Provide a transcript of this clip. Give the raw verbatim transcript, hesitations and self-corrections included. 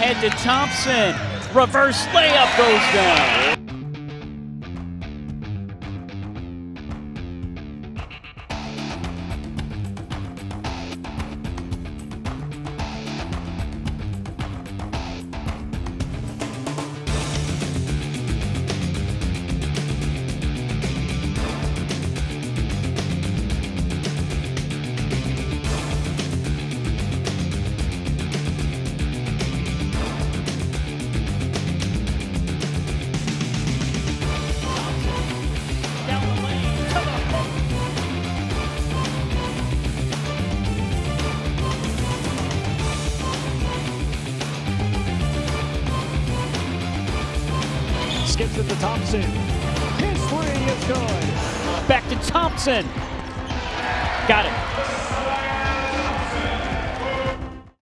ahead to Thompson. Reverse layup goes down. Skips it to Thompson. His three is good. Back to Thompson. Got it.